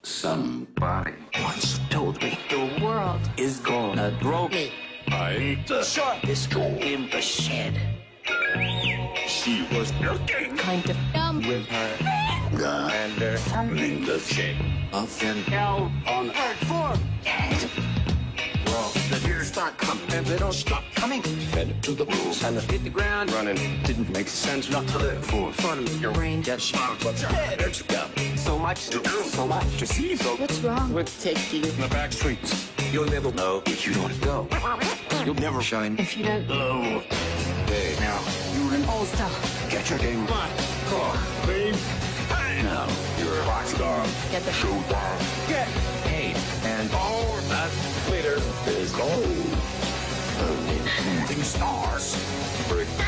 Somebody once told me the world is gonna throw me. I ate the sharpest tool in the shed. She was looking kind of dumb with her gander in the shape of an L on her forehead. Well, the tears start coming and they don't stop coming. Head to the rules and hit the ground running. Didn't make sense not to live for fun. Your brain gets smart, but your head hurts. So much to do, so much to see. So what's wrong with taking in the back streets? You'll never know if you don't go. You'll never shine if you don't glow. Hey, now you're an all-star. Get your game on. Car, babe. Hey. Now you're a rock star. Get the show down. Get paid. And all that glitter is gold. Only shooting stars. Break